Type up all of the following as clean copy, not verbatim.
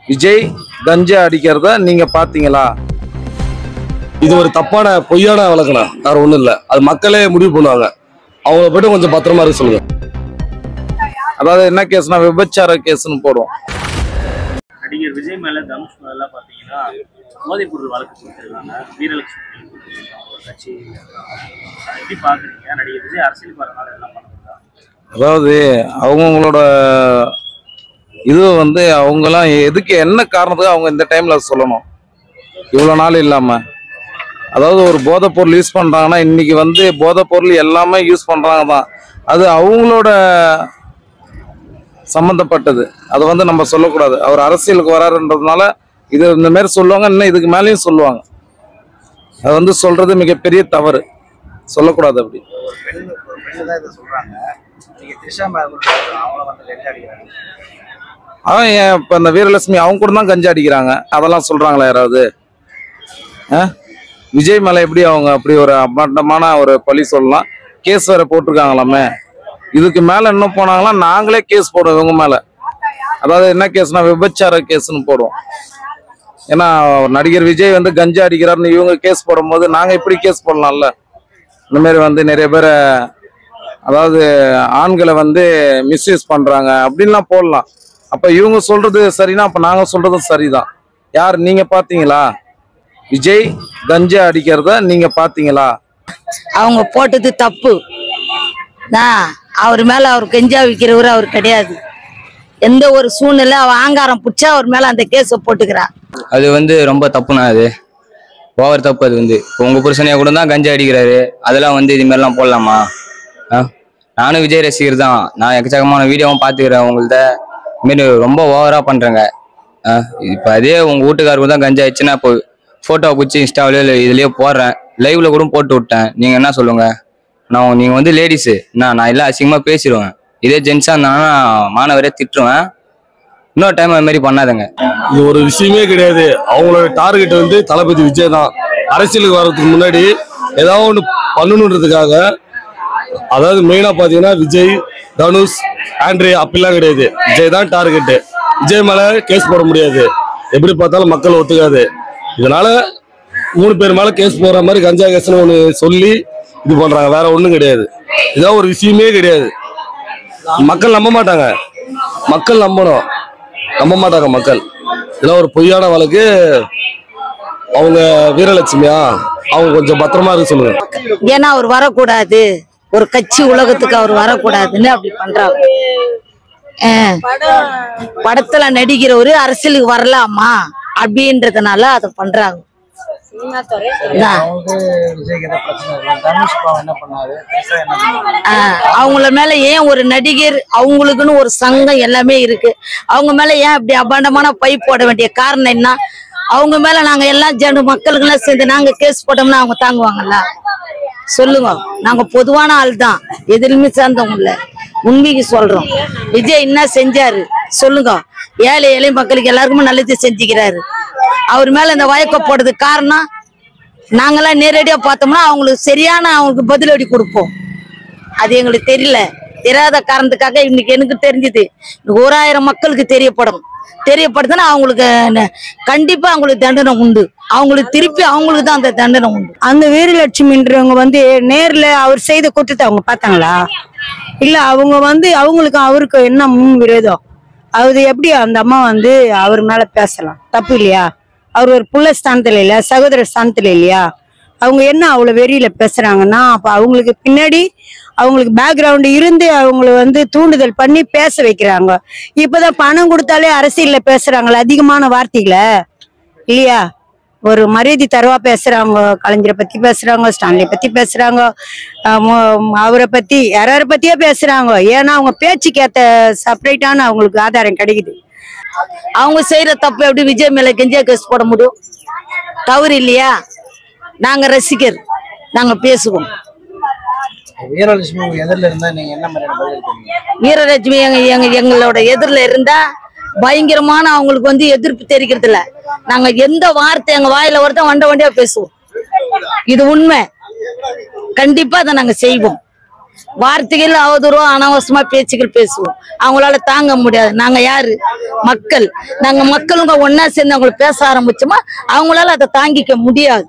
விஜய் கஞ்சா அடிக்கிறத நீங்க பாத்தீங்களா? இது ஒரு தப்பான பொய்யான வழக்கணும், வேற ஒண்ணும் இல்ல. அது மக்களே முடிவு பண்ணுவாங்க. அவங்கள போய்ட்டு கொஞ்சம் பத்திரமா இருக்க சொல்லுங்க. அதாவது என்ன கேஸ்னா விபச்சார கேஸ்னு போடுவோம். நடிகர் விஜய் மேல தனுஷ் மேல பாத்தீங்கன்னா போதைப் பொருள் வழக்கு கொடுத்திருக்காங்க. வீரலட்சுமி கட்சி எப்படி பாக்குறீங்க? நடிகர் விஜய் அரசியல் வரனால எல்லாம் பண்ணுறாங்க. அதாவது அவங்களோட இது அவங்கெல்லாம் எதுக்கு என்ன காரணத்துக்கு அவங்க இந்த டைம்ல சொல்லணும்? இவ்வளவு நாள் இல்லாம அதாவது ஒரு போதைப் பொருள் யூஸ் பண்றாங்கன்னா இன்னைக்கு போதைப் பொருள் எல்லாமே யூஸ் பண்றாங்க தான். அது அவங்களோட சம்பந்தப்பட்டது. அது நம்ம சொல்லக்கூடாது. அவர் அரசியலுக்கு வராருன்றதுனால இது இந்த மாதிரி சொல்லுவாங்க. இன்னும் இதுக்கு மேலேயும் சொல்லுவாங்க. அது சொல்றது மிகப்பெரிய தவறு. சொல்லக்கூடாது. அப்படி அவன் இப்ப இந்த வீரலட்சுமி அவங்க கூட தான் கஞ்சா அடிக்கிறாங்க. அதெல்லாம் சொல்றாங்களா யாராவது? விஜய் மேல எப்படி அவங்க அப்படி ஒரு அபாண்டமான ஒரு பழி சொல்லலாம்? கேஸ் வேற போட்டிருக்காங்களாமே. இதுக்கு மேல என்ன போனாங்களா நாங்களே கேஸ் போடுவோம் இவங்க மேல. அதாவது என்ன கேஸ்னா விபச்சார கேஸ்ன்னு போடுவோம். ஏன்னா நடிகர் விஜய் கஞ்சா அடிக்கிறாருன்னு இவங்க கேஸ் போடும்போது நாங்க இப்படி கேஸ் போடலாம்ல. இந்த மாதிரி நிறைய பேரை அதாவது ஆண்களை மிஸ்யூஸ் பண்றாங்க அப்படின்லாம் போடலாம். அப்ப இவங்க சொல்றது சரினா அப்ப நாங்க சொல்றதும் சரிதான். யார் நீங்க பாத்தீங்களா? விஜய் கஞ்சா அடிக்கிறத நீங்க பாத்தீங்களா? அவங்க போட்டது தப்பு. அவர் மேல அவர் கஞ்சா விற்கிறவர் அவர் கிடையாது. எந்த ஒரு சூழ்நிலை அவன் ஆங்காரம் பிடிச்சா அவர் மேல அந்த கேஸ போட்டுக்கிறா. அது ரொம்ப தப்புனா, அது ஓவர் தப்பு. அது உங்க புருஷனையா கூட தான் கஞ்சா அடிக்கிறாரு. அதெல்லாம் இது மாதிரிலாம் போடலாமா? நானும் விஜய் ரசிகர் தான். நான் எக்கச்சக்கமான வீடியோவும் பாத்துக்கிறேன். உங்கள்ட்ட இதுமாரி ரொம்ப ஓவரா பண்றேங்க. இப்ப அதே உங்க வீட்டுக்காரருக்கு தான் கஞ்சா ஆயிடுச்சுன்னா இப்போ போட்டோ பிடிச்சி இன்ஸ்டாவிலயோ இல்லை இதுலயோ போடுறேன். லைவ்ல கூட போட்டு விட்டேன். நீங்க என்ன சொல்லுங்க? நீங்க லேடிஸு நான் எல்லாம் அசிங்கமா பேசிடுவேன். இதே ஜென்ஸா இருந்தாங்கன்னா மாணவரே திட்டுருவேன். இன்னொரு டைம் அது மாதிரி பண்ணாதங்க. இது ஒரு விஷயமே கிடையாது. அவங்களோட டார்கெட் தளபதி விஜய் தான். அரசியலுக்கு வர்றதுக்கு முன்னாடி ஏதாவது ஒன்று பண்ணணுன்றதுக்காக, அதாவது மெயினா பாத்தீங்கன்னா விஜய், தனுஷ், ஆண்ட்ரே அப்படிலாம் கிடையாது. விஜய் தான் டார்கெட். விஜய் மேல கேஸ் போட முடியாது. எப்படி பார்த்தாலும் மக்கள் ஒத்துக்காது. இதனால 3 பேர் மேல கேஸ் போடுற மாதிரி கஞ்சா கேஸ்ன்னு ஒன்று சொல்லி இது பண்றாங்க. வேற ஒண்ணும் கிடையாது. இதான் ஒரு விஷயமே கிடையாது. மக்கள் நம்ப மாட்டாங்க. மக்கள் நம்பணும். நம்ப மாட்டாங்க மக்கள். இதெல்லாம் ஒரு பொய்யான வழக்கு. அவங்க வீரலட்சுமியா அவங்க கொஞ்சம் பத்திரமா இருக்க சொல்லுங்க. ஏன்னா அவர் வரக்கூடாது, ஒரு கட்சி உலகத்துக்கு அவர் வரக்கூடாதுன்னு அப்படி பண்றாங்க. படத்துல நடிக்கிறவரு அரசியலுக்கு வரலாமா அப்படின்றதுனால அதை பண்றாங்க. அவங்கள மேல ஏன் ஒரு நடிகர், அவங்களுக்குன்னு ஒரு சங்கம் எல்லாமே இருக்கு. அவங்க மேல ஏன் அப்படி அபாண்டமான பை போட வேண்டிய காரணம் என்ன? அவங்க மேல நாங்க எல்லாம் மக்களுக்கு எல்லாம் சேர்ந்து நாங்க கேஸ் போட்டோம்னா அவங்க தாங்குவாங்கல்ல? சொல்லுங்க. நாங்க பொதுவான ஆள் தான், எதிலுமே சேர்ந்தவங்க இல்ல. உண்மைக்கு சொல்றோம். விஜய் என்ன செஞ்சாரு சொல்லுங்க? ஏழை எளிய மக்களுக்கு எல்லாருக்குமே நல்லது செஞ்சுக்கிறாரு. அவர் மேல இந்த வழக்க போடுறதுக்கு காரணம் நாங்கெல்லாம் நேரடியா பார்த்தோம்னா அவங்களுக்கு சரியான அவங்களுக்கு பதிலடி கொடுப்போம். அது எங்களுக்கு தெரியல. தெரியாத காரணத்துக்காக இன்னைக்கு எனக்கு தெரிஞ்சது 1000 மக்களுக்கு தெரியப்படுதுன்னா அவங்களுக்கு கண்டிப்பா அவங்களுக்கு தண்டனை உண்டு. அவங்களுக்கு திருப்பி அவங்களுக்கு தான் அந்த தண்டனை உண்டு. அந்த வீரலட்சுமின்றவங்க நேர்ல அவர் செய்த குற்றத்தை அவங்க பார்த்தாங்களா? இல்ல அவங்க அவங்களுக்கு அவருக்கு என்ன முன் விரோதம்? அது எப்படி அந்த அம்மா அவர் மேல பேசலாம்? தப்பு இல்லையா? அவர் ஒரு புள்ள ஸ்தானத்துல இல்ல, சகோதர ஸ்தானத்துல இல்லையா? அவங்க என்ன அவ்வளவு வெறியில பேசுறாங்கன்னா அப்ப அவங்களுக்கு பின்னாடி அவங்களுக்கு பேக்ரவுண்ட் இருந்து அவங்களை தூண்டுதல் பண்ணி பேச வைக்கிறாங்க. இப்பதான் பணம் கொடுத்தாலே அரசியல்ல பேசுறாங்களே அதிகமான வார்த்தைகளை இல்லையா? ஒரு மரியாதை தரவா பேசுறாங்க. கலைஞரை பத்தி பேசுறாங்க, ஸ்டான்லி பத்தி பேசுறாங்க, அவரை பத்தி யார பத்தியே பேசுறாங்க. ஏன்னா அவங்க பேச்சுக்கு ஏத்த செப்பரேட்டான அவங்களுக்கு ஆதாரம் கிடைக்குது. அவங்க செய்யற தப்பு எப்படி விஜய் மேல கஞ்சா கேஸ் போட முடியும்? தவறு இல்லையா? நாங்க ரசிகர், நாங்க பேசுவோம். வீரலட்சுமி எதிரில இருந்தா நீங்க என்ன மாதிரி பதில் சொல்லுவீங்க? வீரலட்சுமி எங்களோட எதிரில இருந்தா பயங்கரமான அவங்களுக்கு எதிர்ப்பு தெரிகிறது இல்ல. நாங்க எந்த வார்த்தை எங்க வாயில வருதோ வண்டியா பேசுவோம். இது உண்மை. கண்டிப்பா அதை நாங்க செய்வோம். வார்த்தைகள் அவதூறோ அனாவசியமா பேச்சுக்கள் பேசுவோம். அவங்களால தாங்க முடியாது. நாங்க யாரு? மக்கள். நாங்க மக்களுங்க ஒன்னா சேர்ந்து அவங்களை பேச ஆரம்பிச்சோமா அவங்களால அதை தாங்கிக்க முடியாது.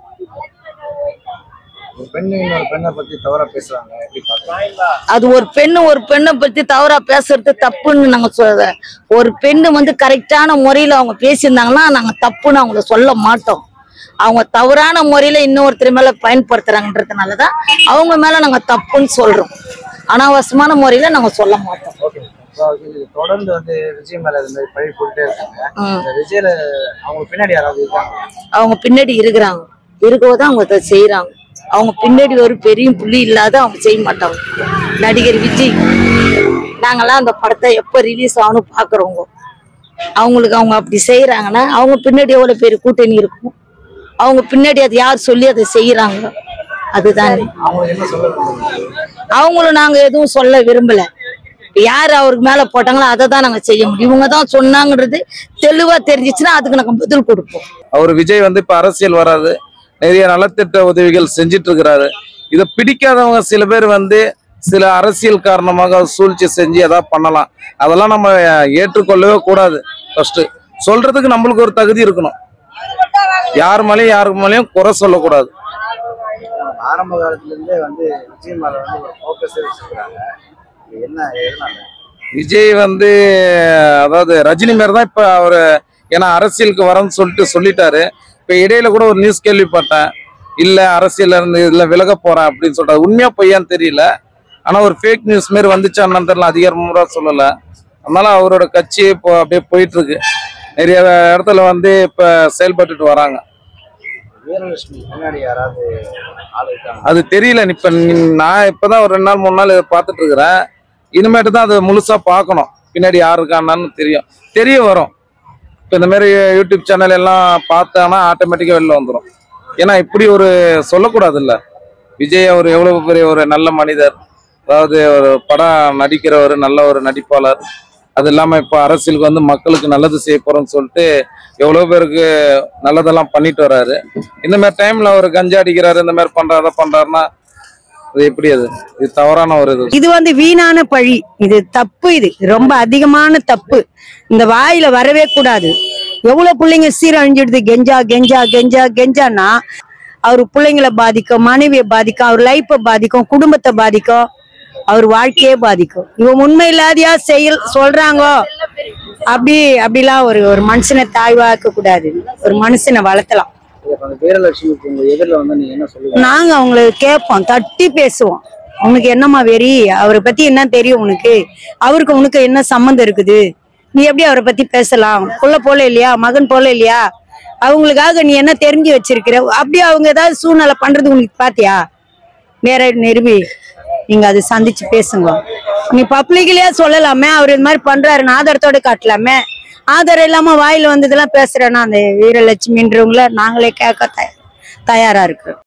ஒரு பெண்ணு இன்னொரு பெண்ணை பத்தி தவறா பேசுறாங்க, எப்படி பாக்குறீங்க? அது ஒரு பெண்ணை பத்தி தவறா பேசுறது தப்புன்னு நாங்க சொல்ற. ஒரு பெண்ணு வந்து கரெக்டான முறையில அவங்க பேசியிருந்தாங்கன்னா நாங்க தப்புன்னு அவங்கள சொல்ல மாட்டோம். அவங்க தவறான முறையில இன்னொருத்தர் மேல பயன்படுத்துறாங்கன்றதுனாலதான் அவங்க மேல நாங்க தப்புன்னு சொல்றோம். அனாவசியமான முறையில நாங்க சொல்ல மாட்டோம். ஓகே, தொடர்ந்து வந்து விஜய் மேல இந்த மாதிரி பழி போட்டுட்டே இருக்காங்க. இந்த விஜய்ல அவங்க பின்னாடி யாராவது இருக்காங்க? அவங்க பின்னாடி இருக்கிறாங்க. இருக்கதான் அவங்க அதை செய்யறாங்க. அவங்க பின்னாடி ஒரு பெரிய புள்ளி இல்லாத அவங்க செய்ய மாட்டாங்க. நடிகர் விஜய் நாங்கெல்லாம் அந்த படத்தை எப்ப ரிலீஸ் ஆகணும் பாக்குறவங்க. அவங்களுக்கு அவங்க அப்படி செய்யறாங்கன்னா அவங்க பின்னாடி எவ்வளவு பேர் கூட்டணி இருக்கும். அவங்க பின்னாடி அது யார் சொல்லி அதை செய்யறாங்க. அதுதான் அவங்களும் நாங்க எதுவும் சொல்ல விரும்பல. யாரு அவருக்கு மேல போட்டாங்களோ அதை தான் நாங்க செய்ய முடியும். இவங்க தான் சொன்னாங்கன்றது தெளிவா தெரிஞ்சிச்சுன்னா அதுக்கு நாங்க பதில் கொடுப்போம். அவர் விஜய் வந்து இப்ப அரசியல் வராது, நிறைய நலத்திட்ட உதவிகள் செஞ்சிட்டு இருக்கிறாரு. இதை பிடிக்காதவங்க சில பேர் வந்து சில அரசியல் காரணமாக சூழ்ச்சி செஞ்சு எதாவது பண்ணலாம். அதெல்லாம் நம்ம ஏற்றுக்கொள்ளவே கூடாது. ஃபர்ஸ்ட் சொல்றதுக்கு நம்மளுக்கு ஒரு தகுதி இருக்கணும். யார் மேலேயும் குறை சொல்லக்கூடாது. ஆரம்ப காலத்துல இருந்தே வந்து விஜய் மேல வந்து ஒரு ஃபோக்கஸ் வச்சிருக்காங்க. என்ன எதனால? விஜய் வந்து அதாவது ரஜினி மாரி தான் இப்ப அவரு, ஏன்னா அரசியலுக்கு வரேன்னு சொல்லிட்டாரு. இப்ப இடையில கூட ஒரு நியூஸ் கேள்விப்பட்டேன், இல்ல அரசியல்ல இருந்து இதுல விலக போறேன் அப்படின்னு சொல்றாரு. உண்மையா பொய்யான்னு தெரியல. ஆனா ஒரு ஃபேக் நியூஸ் மாரி வந்துச்சான்னு தெரியல, அதிகாரமுறை சொல்லல. அதனால அவரோட கட்சி இப்போ அப்படியே போயிட்டு இருக்கு. நிறைய இடத்துல வந்து இப்ப செயல்பட்டுட்டு வராங்க. வீரலட்சுமி பின்னாடி யாராவது ஆள் இருக்காங்க? அது தெரியல. இப்ப நான் இப்பதான் ஒரு 2 நாள் 3 நாள் பார்த்துட்டு இருக்கிறேன். இனிமேட்டு தான் அது முழுசா பார்க்கணும். பின்னாடி யாரு இருக்கான்னு தெரிய வரும். இப்போ இந்த மாதிரி யூடியூப் சேனல் எல்லாம் பார்த்தானா ஆட்டோமேட்டிக்கா வெளில வந்துடும். ஏன்னா இப்படி ஒரு சொல்லக்கூடாது இல்ல. விஜய் அவர் எவ்வளவு பெரிய ஒரு நல்ல மனிதர், அதாவது ஒரு படம் நடிக்கிறவர், நல்ல ஒரு நடிப்பாளர். அது இல்லாம இப்ப அரசியலுக்கு வந்து மக்களுக்கு நல்லது செய்ய போறோம்னு சொல்லிட்டு எவ்வளவு பேருக்கு நல்லதெல்லாம் பண்ணிட்டு வர்றாரு. இந்த மாதிரி டைம்ல அவர் கஞ்சா அடிக்கிறாரு, இந்த மாதிரி பண்றாருன்னா அது எப்படி? இது தவறான ஒரு இது வந்து வீணான பழி. இது தப்பு. இது ரொம்ப அதிகமான தப்பு. இந்த வாயில வரவே கூடாது. எவ்வளவு பிள்ளைங்க சீரழிஞ்சிடுது கெஞ்சா கெஞ்சா கெஞ்சா கெஞ்சான்னா அவர் பிள்ளைங்களை பாதிக்கும், மனைவியை பாதிக்கும், அவர் லைஃபை பாதிக்கும், குடும்பத்தை பாதிக்கும், அவர் வாழ்க்கையே பாதிக்கும். இவன் உண்மை இல்லாதையா சொல்றாங்க. அப்படிலாம் ஒரு மனுஷனை தாய்வாக்க கூடாது. ஒரு மனுஷனை வளர்த்தலாம். வீரலட்சுமிக்கு உங்க எதிரில் வந்து நீங்க என்ன சொல்லுவீங்க? நாங்க அவங்களை கேட்போம், தட்டி பேசுவோம். உனக்கு என்னம்மா வெறி? அவரை பத்தி என்ன தெரியும் உனக்கு? அவருக்கு உனக்கு என்ன சம்மந்தம் இருக்குது? நீ எப்படி அவரை பத்தி பேசலாம்? புள்ள போல இல்லையா? மகன் போல இல்லையா? அவங்களுக்காக நீ என்ன தெரிஞ்சு வச்சிருக்கிற? அப்படியே அவங்க ஏதாவது சூழ்நிலை பண்றது உனக்கு பாத்தியா? நேர நிறுவி நீங்க அதை சந்திச்சு பேசுங்க. நீ பப்ளிக்லயே சொல்லலாமே, அவர் இது மாதிரி பண்றாருன்னு ஆதாரத்தோட காட்டலாமே. ஆதாரம் இல்லாம வாயில வந்ததெல்லாம் பேசுறேன்னா அந்த வீரலட்சுமின்றவங்கள நாங்களே கேட்க தயாரா இருக்கிறோம்.